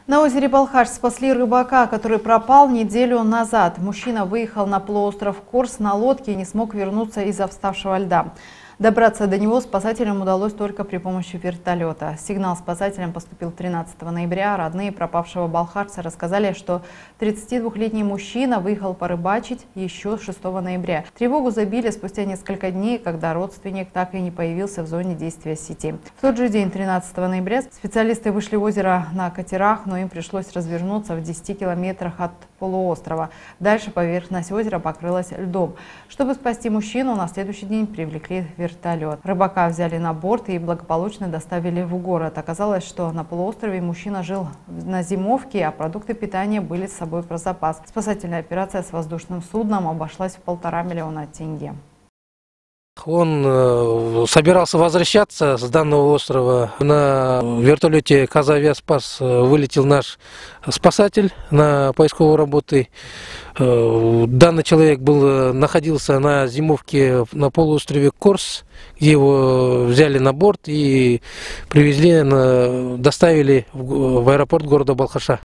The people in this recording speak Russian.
На озере Балхаш спасли рыбака, который пропал неделю назад. Мужчина выехал на полуостров Корс на лодке и не смог вернуться из-за вставшего льда. Добраться до него спасателям удалось только при помощи вертолета. Сигнал спасателям поступил 13 ноября. Родные пропавшего балхашца рассказали, что 32-летний мужчина выехал порыбачить еще 6 ноября. Тревогу забили спустя несколько дней, когда родственник так и не появился в зоне действия сети. В тот же день, 13 ноября, специалисты вышли в озеро на катерах, но им пришлось развернуться в 10 километрах от полуострова. Дальше поверхность озера покрылась льдом. Чтобы спасти мужчину, на следующий день привлекли вертолет. Рыбака взяли на борт и благополучно доставили в город. Оказалось, что на полуострове мужчина жил на зимовке, а продукты питания были с собой про запас. Спасательная операция с воздушным судном обошлась в 1,5 миллиона тенге. Он собирался возвращаться с данного острова. На вертолете «Казавиаспас» вылетел наш спасатель на поисковые работы. Данный человек находился на зимовке на полуострове Корс, где его взяли на борт и привезли, доставили в аэропорт города Балхаша.